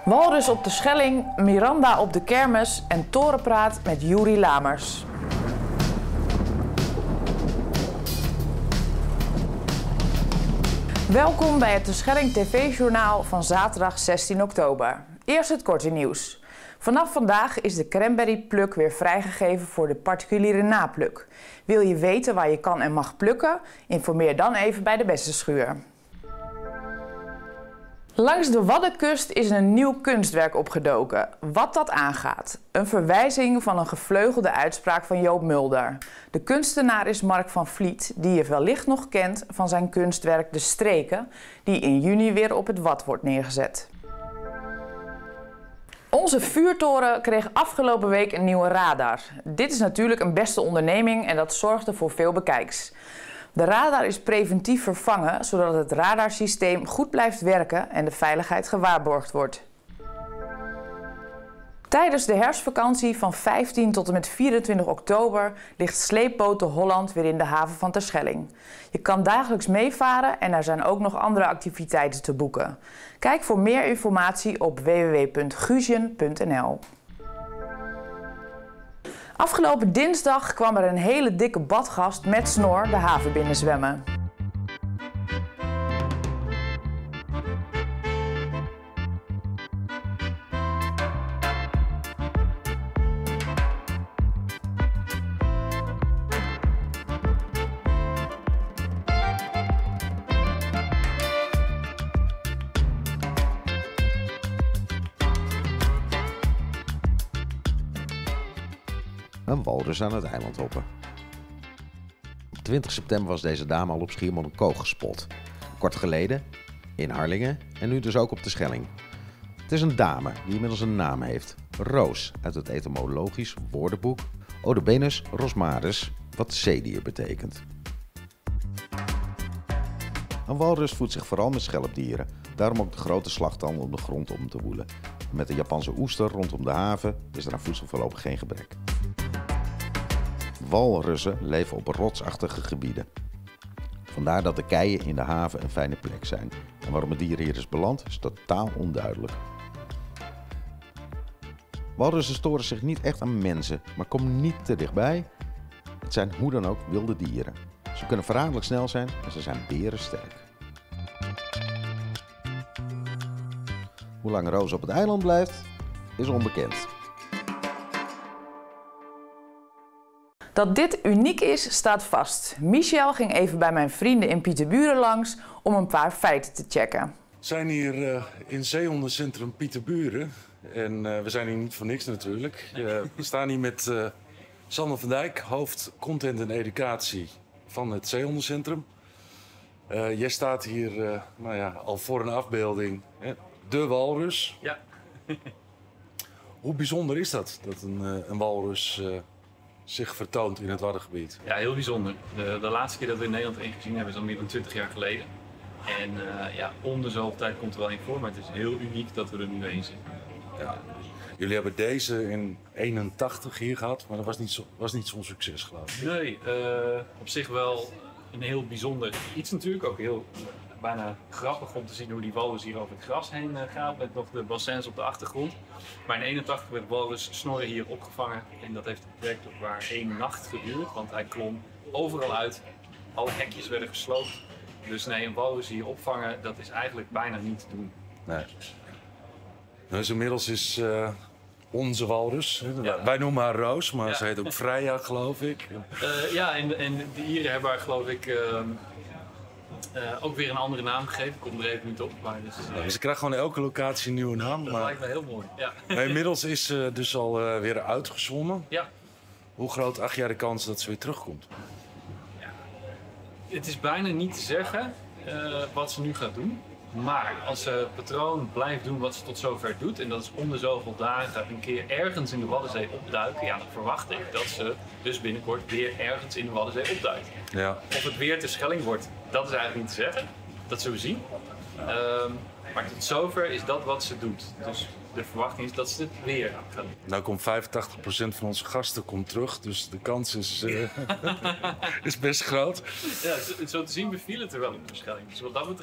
Walrus op de Schelling, Miranda op de kermis en torenpraat met Juri Lamers. Welkom bij het Terschelling TV-journaal van zaterdag 16 oktober. Eerst het korte nieuws. Vanaf vandaag is de cranberrypluk weer vrijgegeven voor de particuliere napluk. Wil je weten waar je kan en mag plukken? Informeer dan even bij de Bessenschuur. Langs de Waddenkust is een nieuw kunstwerk opgedoken. Wat dat aangaat. Een verwijzing van een gevleugelde uitspraak van Joop Mulder. De kunstenaar is Mark van Vliet, die je wellicht nog kent van zijn kunstwerk De Streken, die in juni weer op het Wad wordt neergezet. Onze vuurtoren kreeg afgelopen week een nieuwe radar. Dit is natuurlijk een beste onderneming en dat zorgde voor veel bekijks. De radar is preventief vervangen, zodat het radarsysteem goed blijft werken en de veiligheid gewaarborgd wordt. Tijdens de herfstvakantie van 15 tot en met 24 oktober ligt sleepboot de Holland weer in de haven van Terschelling. Je kan dagelijks meevaren en er zijn ook nog andere activiteiten te boeken. Kijk voor meer informatie op www.gusion.nl. Afgelopen dinsdag kwam er een hele dikke badgast met snor de haven binnenzwemmen. Een walrus aan het eiland hoppen. Op 20 september was deze dame al op Schiermonnikoog gespot. Kort geleden in Harlingen en nu dus ook op de Schelling. Het is een dame die inmiddels een naam heeft. Roos uit het etymologisch woordenboek Odobenus rosmarus, wat zeedier betekent. Een walrus voedt zich vooral met schelpdieren, daarom ook de grote slagtanden om de grond om te woelen. En met de Japanse oester rondom de haven is er aan voedsel voorlopig geen gebrek. Walrussen leven op rotsachtige gebieden. Vandaar dat de keien in de haven een fijne plek zijn. En waarom het dier hier is beland is totaal onduidelijk. Walrussen storen zich niet echt aan mensen, maar komen niet te dichtbij. Het zijn hoe dan ook wilde dieren. Ze kunnen verraderlijk snel zijn en ze zijn berensterk. Hoe lang Roos op het eiland blijft, is onbekend. Dat dit uniek is, staat vast. Michel ging even bij mijn vrienden in Pieterburen langs om een paar feiten te checken. We zijn hier in Zeehondencentrum Pieterburen. En we zijn hier niet voor niks natuurlijk. We staan hier met Sander van Dijk, hoofd content en educatie van het Zeehondencentrum. Jij staat hier al voor een afbeelding, hè? De walrus. Ja. Hoe bijzonder is dat een walrus zich vertoont in het Waddengebied? Ja, heel bijzonder. De laatste keer dat we in Nederland één gezien hebben is al meer dan 20 jaar geleden. En om de zoveel tijd komt er wel één voor, maar het is heel uniek dat we er nu één zien. Ja. Jullie hebben deze in 81 hier gehad, maar dat was niet zo'n succes, geloof ik. Nee, op zich wel een heel bijzonder iets natuurlijk. Ook heel bijna grappig om te zien hoe die walrus hier over het gras heen gaat met nog de bassins op de achtergrond. Maar in 81 werd walrus snorren hier opgevangen en dat heeft werkelijk waar 1 nacht geduurd, want hij klom overal uit. Alle hekjes werden gesloopt. Dus nee, een walrus hier opvangen, dat is eigenlijk bijna niet te doen. Nee. Dus inmiddels is onze walrus, Ja. wij noemen haar Roos, maar Ja. ze heet ook Freya, geloof ik. En de Ieren hebben haar geloof ik ook weer een andere naam gegeven. Ik kom er even niet op, maar dus, Ze krijgt gewoon elke locatie een nieuwe naam. dat Maar lijkt me heel mooi. Ja. maar inmiddels is ze dus al weer uitgezwommen. Ja. Hoe groot acht jij de kans dat ze weer terugkomt? Het is bijna niet te zeggen wat ze nu gaat doen. Maar als ze het patroon blijft doen wat ze tot zover doet, en dat is om de zoveel dagen een keer ergens in de Waddenzee opduiken, ja, dan verwacht ik dat ze dus binnenkort weer ergens in de Waddenzee opduikt. Ja. Of het weer te Schelling wordt, dat is eigenlijk niet te zeggen. Dat zullen we zien. Maar tot zover is dat wat ze doet. Dus de verwachting is dat ze het weer gaat doen. Nou komt 85% van onze gasten komt terug, dus de kans is best groot. Ja, zo te zien beviel het er wel in de Schelling. Dus wat dat betreft.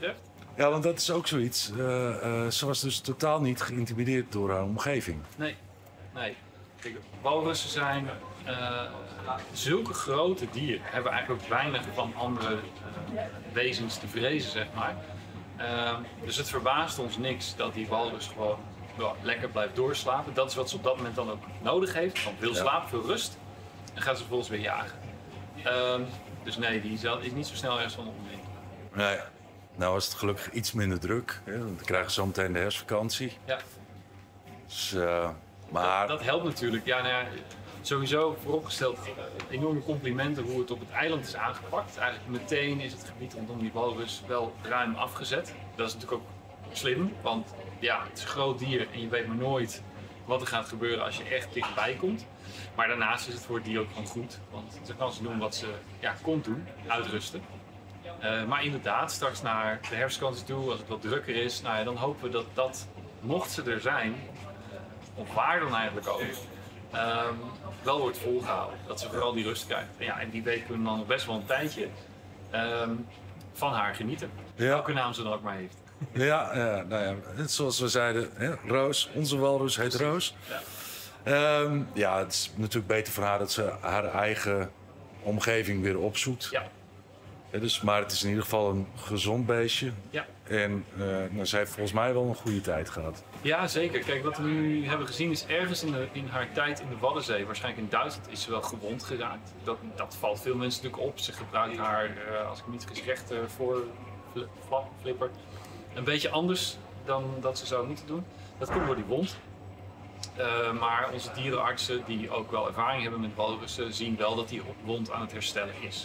Ja, want dat is ook zoiets. Ze was dus totaal niet geïntimideerd door haar omgeving. Nee. Kijk, walrussen zijn zulke grote dieren. Hebben eigenlijk ook weinig van andere wezens te vrezen, zeg maar. Dus het verbaast ons niks dat die walrus gewoon lekker blijft doorslapen. Dat is wat ze op dat moment dan ook nodig heeft. Van veel slaap, veel rust. En gaat ze vervolgens weer jagen. Dus nee, die is niet zo snel ergens van omheen. Nee. Nou is het gelukkig iets minder druk. Hè? Want we krijgen zo meteen de herfstvakantie. Ja. Dus, maar... Dat helpt natuurlijk. Ja, nou ja, sowieso vooropgesteld enorme complimenten hoe het op het eiland is aangepakt. Eigenlijk meteen is het gebied rondom die walrus wel ruim afgezet. Dat is natuurlijk ook slim, want ja, het is een groot dier en je weet maar nooit wat er gaat gebeuren als je echt dichtbij komt. Maar daarnaast is het voor het dier ook gewoon goed, want ze kan ze doen wat ze komt doen, uitrusten. Maar inderdaad, straks naar de herfstvakantie toe, als het wat drukker is, nou ja, dan hopen we dat mocht ze er zijn, of waar dan eigenlijk ook, wel wordt volgehouden. Dat ze vooral die rust krijgt. En, ja, en die weet kunnen dan nog best wel een tijdje van haar genieten. Ja. Welke naam ze dan ook maar heeft. Ja, nou ja, zoals we zeiden, hè, Roos, onze walrus heet Roos. Ja, het is natuurlijk beter voor haar dat ze haar eigen omgeving weer opzoekt. Ja. Dus, maar het is in ieder geval een gezond beestje. Ja. En ze heeft volgens mij wel een goede tijd gehad. Ja, zeker. Kijk, wat we nu hebben gezien is ergens in haar tijd in de Waddenzee, waarschijnlijk in Duitsland, is ze wel gewond geraakt. Dat valt veel mensen natuurlijk op. Ze gebruikt haar, als ik me niet vergis, rechter flipper een beetje anders dan dat ze zou moeten doen. Dat komt door die wond. Maar onze dierenartsen, die ook wel ervaring hebben met walrussen, zien wel dat die wond aan het herstellen is.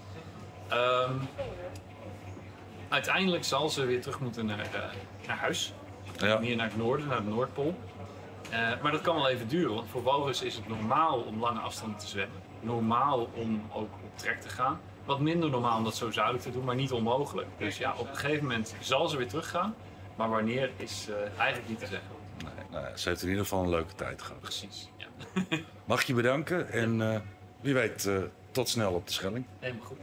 Uiteindelijk zal ze weer terug moeten naar huis. Ja. Hier naar het noorden, naar de Noordpool. Maar dat kan wel even duren, want voor walrussen is het normaal om lange afstanden te zwemmen. Normaal om ook op trek te gaan. Wat minder normaal om dat zo zuidelijk te doen, maar niet onmogelijk. Dus ja, op een gegeven moment zal ze weer teruggaan. Maar wanneer is eigenlijk niet te zeggen. Nee, ze heeft in ieder geval een leuke tijd gehad. Precies. Ja. Mag ik je bedanken en wie weet tot snel op de Schelling. Helemaal goed.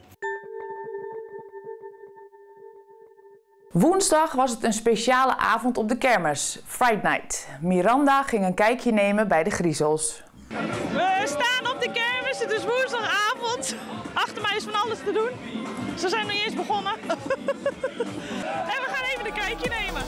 Woensdag was het een speciale avond op de kermis, Fright Night. Miranda ging een kijkje nemen bij de griezels. We staan op de kermis, het is woensdagavond. Achter mij is van alles te doen. Ze zijn nog niet eens begonnen. En we gaan even een kijkje nemen.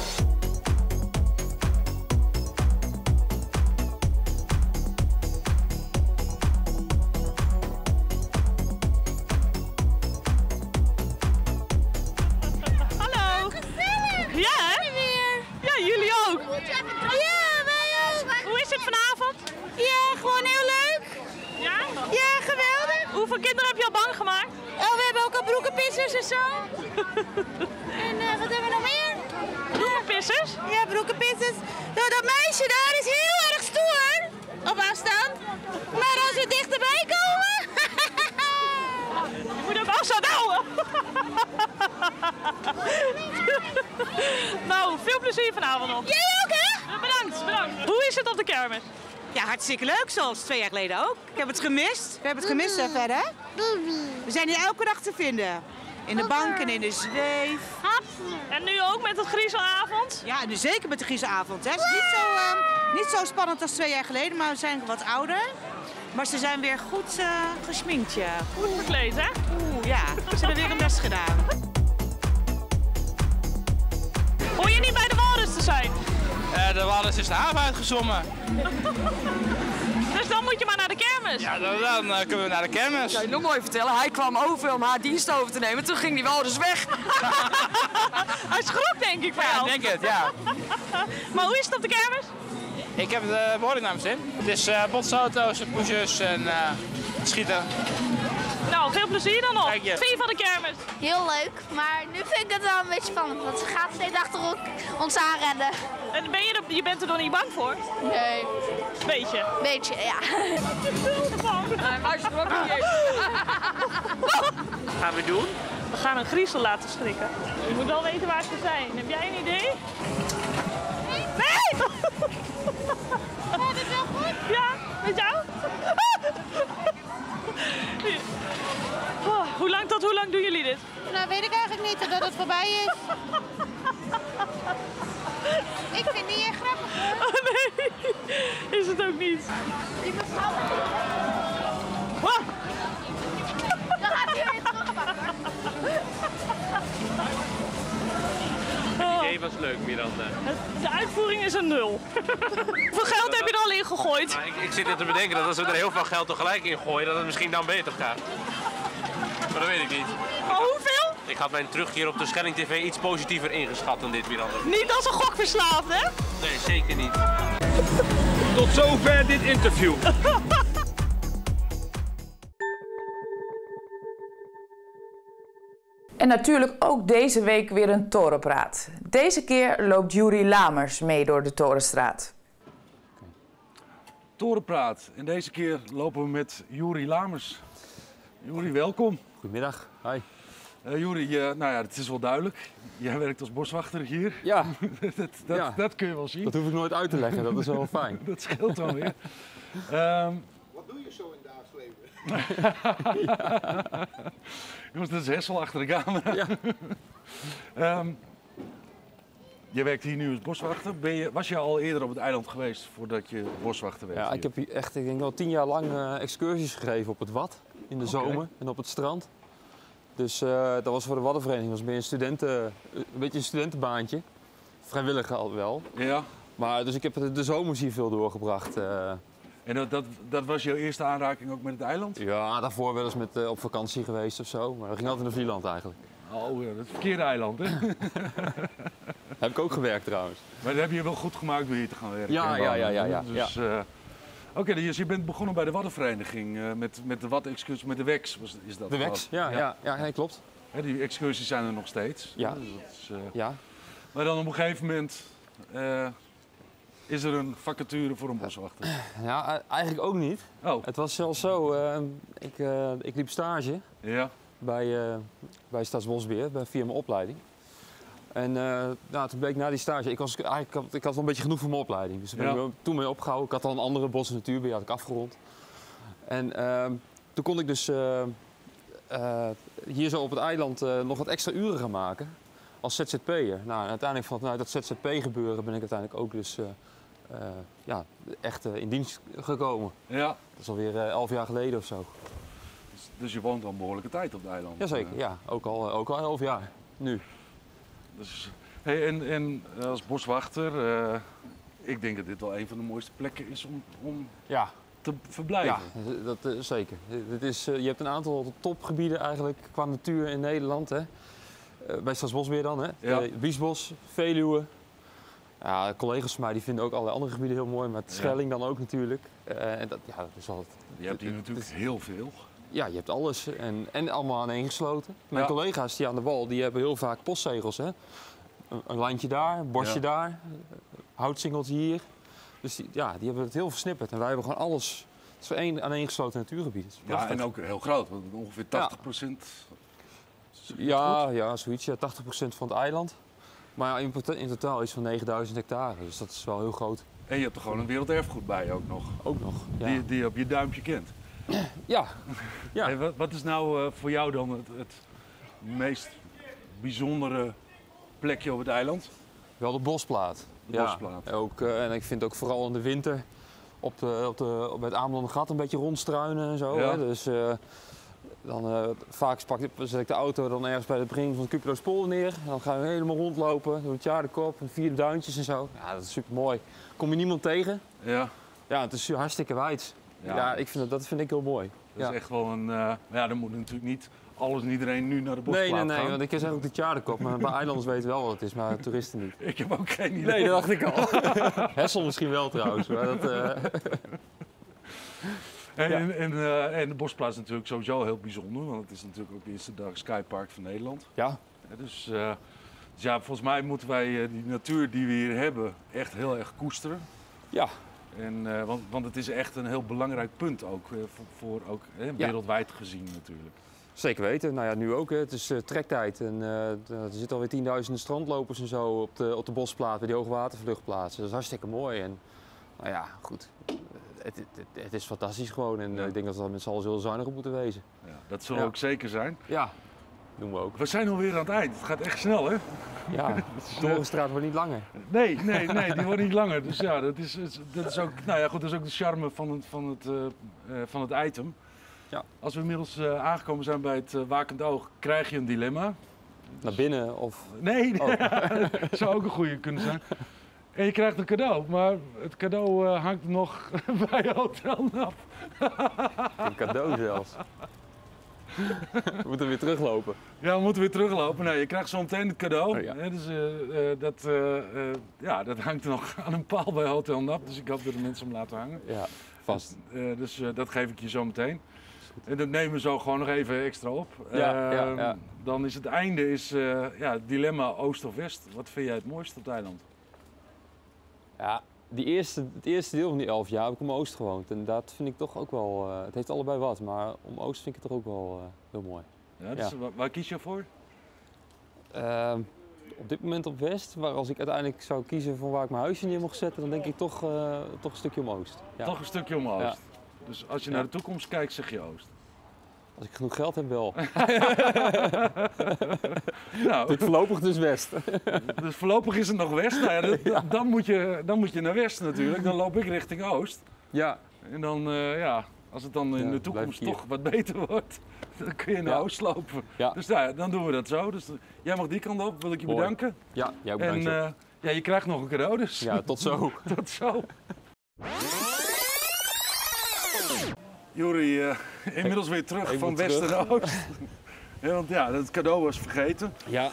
Hallo. Ja, hè? Ja, jullie ook. Ja, wij ook. Hoe is het vanavond? Ja, gewoon heel leuk. Ja? Ja, geweldig. Hoeveel kinderen heb je al bang gemaakt? Oh, we hebben ook al broekenpissers en zo. En wat hebben we nog meer? Broekenpissers? Ja, broekenpissers. Nou, dat meisje daar is heel erg stoer. Op afstand. Maar als we dichterbij komen... Je moet ook afstand houden. Nou, veel plezier vanavond nog. Jij ook, hè? Bedankt. Hoe is het op de kermis? Ja, hartstikke leuk, zoals 2 jaar geleden ook. Ik heb het gemist. We hebben het gemist verder. We zijn hier elke dag te vinden. In de bank en in de zweef. En nu ook met het griezelavond? Ja, en nu zeker met de griezelavond. Hè. Het is niet zo spannend als 2 jaar geleden, maar we zijn wat ouder. Maar ze zijn weer goed gesminkt, ja. Goed verkleed, hè? Oeh, ja. Ze hebben weer een les gedaan. Hoor je niet bij de walrus te zijn? De walrus is de haven uitgezwommen. Dus dan moet je maar naar de kermis. Ja, dan kunnen we naar de kermis. Kan je nog mooi vertellen? Hij kwam over om haar dienst over te nemen. Toen ging die walrus weg. Hij schrok denk ik van Ja, jou. ik denk het, ja. Maar hoe is het op de kermis? Ik heb het behoorlijk naar mijn zin. Het is botsauto's, pushes en schieten. Nou, veel plezier dan nog. Dank je. Vind je van de kermis? Heel leuk, maar nu vind ik het wel een beetje spannend. Want ze gaat steeds achter ons aanrennen. En je bent er nog niet bang voor? Nee, Beetje. beetje, ja. Wat gaan we doen? We gaan een griezel laten schrikken. Je moet wel weten waar ze zijn. Heb jij een idee? Nee! Gaat het wel goed? Ja, met jou? Oh, hoe lang doen jullie dit? Nou, weet ik eigenlijk niet, dat het voorbij is. Ik vind die echt grappig, hoor. Oh nee, is het ook niet. Die mevrouw. Dan gaat hij weer terugpakken. Het idee was leuk, Miranda. De uitvoering is een 0. Hoeveel geld heb je er al in gegooid? Maar ik zit er te bedenken dat als we er heel veel geld tegelijk in gooien, dat het misschien dan beter gaat. Maar dat weet ik niet. Oh, hoeveel? Ik had mijn terugkeer op de Schelling TV iets positiever ingeschat dan dit, Miranda. Niet als een gokverslaafd, hè? Nee, zeker niet. Tot zover dit interview. En natuurlijk ook deze week weer een torenpraat. Deze keer loopt Juri Lamers mee door de Torenstraat. Torenpraat. En deze keer lopen we met Juri Lamers. Juri, welkom. Goedemiddag. Hi. Juri, nou ja, het is wel duidelijk. Jij werkt als boswachter hier. Ja. dat kun je wel zien. Dat hoef ik nooit uit te leggen, dat is wel fijn. Dat scheelt dan weer. Wat doe je zo in het dagelijks leven? Jongens, dat is Hessel achter de camera. Ja. Je werkt hier nu als boswachter. Was je al eerder op het eiland geweest voordat je boswachter werd? Ja, ik heb hier echt, ik denk wel 10 jaar lang excursies gegeven op het Wad. In de zomer en op het strand. Dus dat was voor de Waddenvereniging, was meer een beetje een studentenbaantje. Vrijwillig al wel. Ja. Maar dus ik heb de zomers hier veel doorgebracht. En dat was jouw eerste aanraking ook met het eiland? Ja, daarvoor wel eens met, op vakantie geweest of zo. Maar we gingen altijd naar Vlieland eigenlijk. Oh, ja, dat verkeerde eiland, hè? Heb ik ook gewerkt trouwens. Maar dat heb je wel goed gemaakt door hier te gaan werken. Ja. Dus, Oké, dus je bent begonnen bij de Waddenvereniging met de Wadden-excursie, met de WEX. Is dat de WEX, ja, nee, klopt. Hè, die excursies zijn er nog steeds. Ja. Dus dat is, ja. Maar dan op een gegeven moment is er een vacature voor een boswachter. Ja, eigenlijk ook niet. Oh. Het was zelfs zo, ik liep stage bij Staatsbosbeheer via mijn opleiding. En toen bleek na die stage, ik had wel een beetje genoeg voor mijn opleiding. Dus daar ben ik toen mee opgehouden. Ik had al een andere bos- en natuurbeheer had ik afgerond. En toen kon ik dus hier zo op het eiland nog wat extra uren gaan maken als ZZP'er. Nou, uiteindelijk vanuit dat ZZP-gebeuren ben ik uiteindelijk ook dus echt in dienst gekomen. Ja. Dat is alweer 11 jaar geleden of zo. Dus je woont al een behoorlijke tijd op het eiland? Jazeker, ja. Ook al 11 jaar, nu. Dus, hey, en als boswachter, ik denk dat dit wel een van de mooiste plekken is om te verblijven. Ja, dat zeker. Je hebt een aantal topgebieden eigenlijk qua natuur in Nederland. Hè. Bij Staatsbosbeheer dan, hè. Ja. Biesbos, Veluwe. Ja, collega's van mij die vinden ook allerlei andere gebieden heel mooi, maar Schelling dan ook natuurlijk. Dat is wel je hebt hier natuurlijk heel veel. Ja, je hebt alles en allemaal aaneengesloten. Mijn collega's die aan de wal, die hebben heel vaak postzegels. Hè? Een landje daar, een bosje daar, houtsingeltje hier. Dus die hebben het heel versnipperd. En wij hebben gewoon alles. Het is één aaneengesloten natuurgebied. Ja, en ook heel groot, want ongeveer 80%. Ja, zoiets. Ja, 80% van het eiland. Maar ja, in totaal is van 9000 hectare, dus dat is wel heel groot. En je hebt er gewoon een werelderfgoed bij ook nog. Ook nog, ja. Die je op je duimpje kent. Ja. Hey, wat is nou voor jou dan het meest bijzondere plekje op het eiland? Wel de bosplaat. De bosplaat. Ook, en ik vind ook vooral in de winter bij het Amelandergat een beetje rondstruinen en zo. Ja. Hè? Dus vaak zet ik de auto dan ergens bij het begin van het Cuperospoor neer. En dan gaan we helemaal rondlopen door het Jaardekop en 4 duintjes en zo. Ja, dat is super mooi. Kom je niemand tegen? Ja. Ja, het is hartstikke wijd. Ja, dat vind ik heel mooi. Dat is echt wel een... dan moet natuurlijk niet alles en iedereen nu naar de bosplaat gaan. Nee, want ik zeg ook de Tjaardekop, maar bij eilanders weten wel wat het is, maar toeristen niet. Ik heb ook geen idee. Nee, dat dacht ik al. Hessel misschien wel trouwens, maar dat... En de bosplaats is natuurlijk sowieso heel bijzonder, want het is natuurlijk ook de eerste dag Skypark van Nederland. Ja. Dus volgens mij moeten wij die natuur die we hier hebben echt heel erg koesteren. Ja. En, want het is echt een heel belangrijk punt ook, voor wereldwijd gezien natuurlijk. Zeker weten. Nou ja, nu ook. Hè. Het is trektijd en er zitten alweer 10.000 strandlopers en zo op de bosplaat, bij die hoogwatervluchtplaatsen. Dat is hartstikke mooi. En nou ja, goed. Het is fantastisch gewoon en ik denk dat we daar met z'n allen heel zuinig op moeten wezen. Ja, dat zullen we ook zeker zijn. Ja. doen we ook. We zijn alweer aan het eind. Het gaat echt snel, hè? Ja, de Torenstraat wordt niet langer. Nee, die wordt niet langer. Dus ja, dat is ook, nou ja, goed, dat is ook de charme van het item. Ja. Als we inmiddels aangekomen zijn bij het Wakend Oog, krijg je een dilemma. Naar binnen of... Nee, oh. dat zou ook een goede kunnen zijn. En je krijgt een cadeau, maar het cadeau hangt nog bij Hotel Nap. Een cadeau zelfs. We moeten weer teruglopen. Ja, we moeten weer teruglopen. Nee, je krijgt zo meteen het cadeau. Oh, ja. Dus dat hangt nog aan een paal bij Hotel Nap. Dus ik hoop dat de mensen hem laten hangen. Ja, vast. Dus dat geef ik je zo meteen. En dat nemen we zo gewoon nog even extra op. Ja. Dan is het einde het dilemma oost of west. Wat vind jij het mooiste op het eiland? Ja, het eerste deel van die 11 jaar heb ik om Oost gewoond. En dat vind ik toch ook wel... het heeft allebei wat, maar om Oost vind ik het toch ook wel heel mooi. Ja, dus waar kies je voor? Op dit moment op West, maar als ik uiteindelijk zou kiezen van waar ik mijn huisje neer mocht zetten, dan denk ik toch een stukje om Oost. Ja. Toch een stukje om Oost. Ja. Dus als je naar de toekomst kijkt, zeg je Oost. Als ik genoeg geld heb, wel. Nou, dit voorlopig dus West. Dus voorlopig is het nog West. Nou ja, dan moet je naar West natuurlijk. Dan loop ik richting Oost. Ja. En dan, als het dan in de toekomst toch wat beter wordt, dan kun je naar Oost lopen. Ja. Dus dan doen we dat zo. Dus jij mag die kant op, wil ik je bedanken. Ja, jij bedankt. En je krijgt nog een cadeau, dus. Ja, tot zo. Tot zo. Juri, inmiddels weer terug van West naar Oost. Ja, want het cadeau was vergeten. Ja,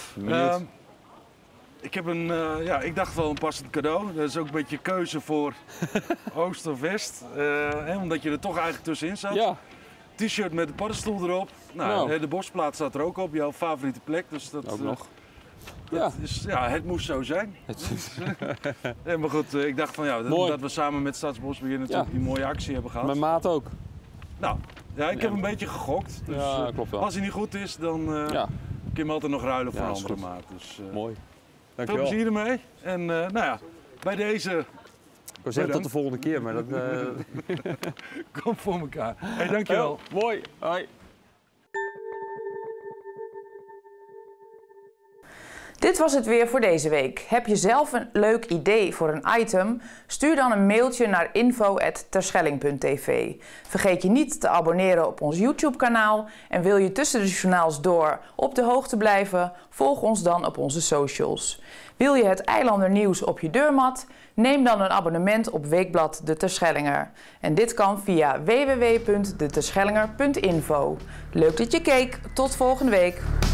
ik heb ik dacht wel een passend cadeau. Dat is ook een beetje keuze voor Oost of West. Omdat je er toch eigenlijk tussenin zat. Ja. T-shirt met de paddenstoel erop. Nou. De bosplaat staat er ook op, jouw favoriete plek. Dus dat ook nog. Het moest zo zijn. Maar goed, ik dacht van dat we samen met Stadsbosbeheer natuurlijk die mooie actie hebben gehad. Mijn maat ook. Nou, ik heb een beetje gegokt. Dus klopt wel. als hij niet goed is, dan kun je hem altijd nog ruilen voor een andere maat. Dus, mooi. Dankjewel. Veel plezier ermee. En bij deze... Ik wil zeggen tot de volgende keer, maar dat... Kom voor elkaar. Hey, dankjewel. Mooi. Hoi. Dit was het weer voor deze week. Heb je zelf een leuk idee voor een item? Stuur dan een mailtje naar info@terschelling.tv. Vergeet je niet te abonneren op ons YouTube-kanaal. En wil je tussen de journaals door op de hoogte blijven? Volg ons dan op onze socials. Wil je het Eilander nieuws op je deurmat? Neem dan een abonnement op Weekblad De Terschellinger. En dit kan via www.deterschellinger.info. Leuk dat je keek. Tot volgende week.